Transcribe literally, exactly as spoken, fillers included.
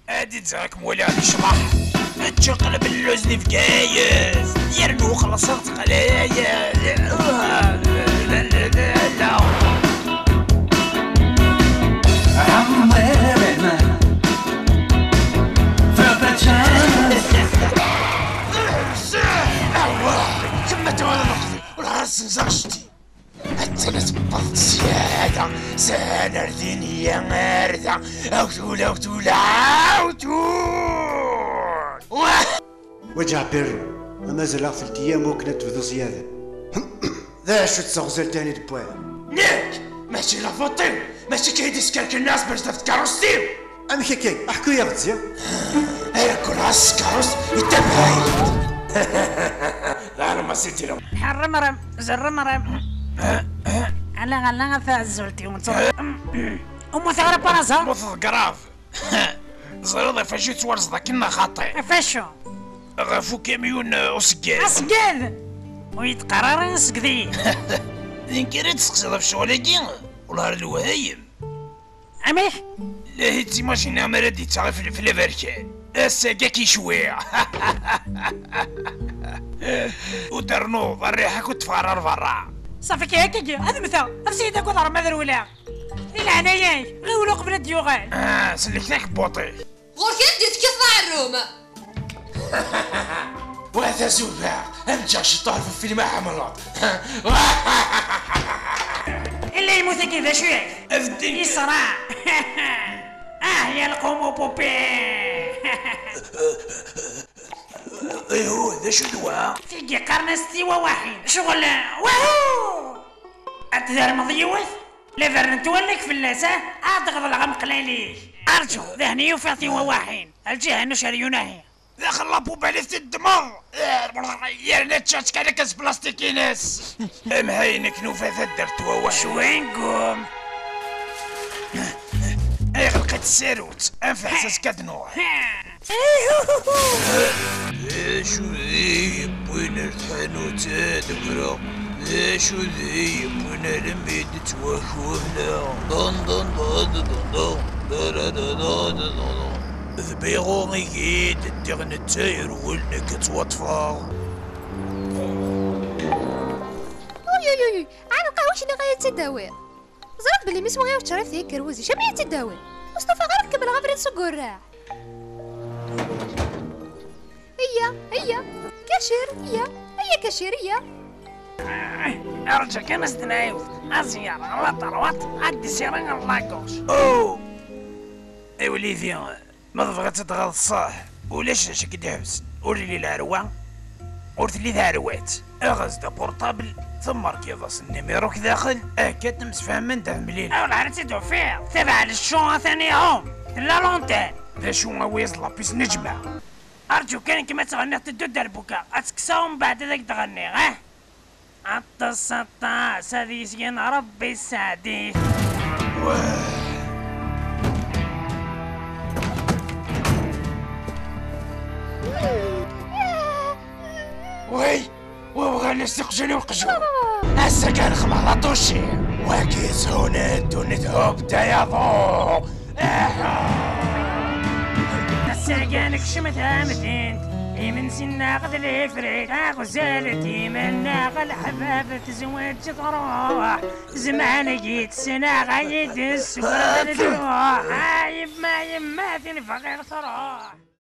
ادي تزعك موالي غادي يشرح تشقلب اللوز اللي في كايس يرنو خلصت قلايا لا لا لا لا عمرنا فقط ثم توالى نقضي والعرس نزغشتي حتى لا تبطلت زيادة سانا ردينيا غاردة أوتول أوتول أوتول وجع بيرو ما مازال ثلاث ايام وكنت تبدو زياده ذا شو تسغزل تاني دبوايا نيك ماشي لافوطيو ماشي كيدي سكرك الناس باش تفكروستيو ام كيكي احكوا يا غزيا هيا كل عس كاروس يتبعي لا انا ما سيتي لهم حرمرم زرمرم على غلا غفا زولتي ومتصور أمو ثغرة براسها مصد قراف زرده فاشي تورزدا كنا خاطي فاشو غافو كاميون أسكاد أسقاد ويتقرر نسقدي ذين كريت تسقسي في شغلكي والله الوهايم أميح لا هي تيماجينا ما ردي تعرف في لافركان الساقا كي شوية ودرنوض الريحة كنت تفرر برا صافي كي هكاكي هذا مثا أفسيدك وضرب ماذا ولا العناياي غيولو قبل الديوغان اه سلكتك بوطي غورك انت تكثر الروم وهذا زوبا امجا شطار في الفيلم حملات اللي يموت كذا شوية افدين يسرع اه يا القومو بوبي ايهو ذا شو دوا تيجي قرن استوى واحد شغل واهو أتدار مضيوث لا فرن تولك في اللاسة أعتقد الغمق ليلي أرجو ذهني يفعطي وواحين الجهة نشريوناهي ذا خلا بوبا لفت الدماغ يا نتشاتش كان كاس بلاستيكي ناس ام هاينك نوفا درت وواحد شوين قوم اي غلقت الساروت انفع حساس كدنوع شو ذي بوين الحانوت هذا شو ذي بوين لميد تواشوهنا دون دون دون دون دون دون دون ذبيغو غيد الدغن التاير ولنك توطفاغ اوي اوي اوي عن القهوة شنو غاية تداوي زرت بلي مسمو غير تشرف ذيك كروزي شمية تداوي مصطفى غير ركب الغفرين سوق الراح هيا هيا كاشير هيا هيا كاشير هيا أرجع كنس دنايوث أزيار الله طروات عدي سيرين الله قوش او اي وليدي ما ضبغت تغلط صح ولاش لاش كي تحبس وري لي العروة ورث لي ذاروات اغاز دا بورطابل ثم ركيضاس النيميروك داخل هكا تمس فهمن دا مليل أول عرفتي دو فيه تبع للشون ثانيهم لا لونتان ذا شو غويز لابيس نجمة أرجو كان كما تغني تدو دربوكا أتكساهم بعد ذاك تغني ها الطسطا ساديسين ربي الساديس وي وبغى نستقجل وقجو هسا كان خمالطوشي وكيس هنا دون هوب دايضو هسا كانك شمتها مدينت من سنا قد الافريق غزالتي من ناقل حباب تزوج تروح زمان جيت سنة غايد السكر تروح عايب ما يما في الفقير تروح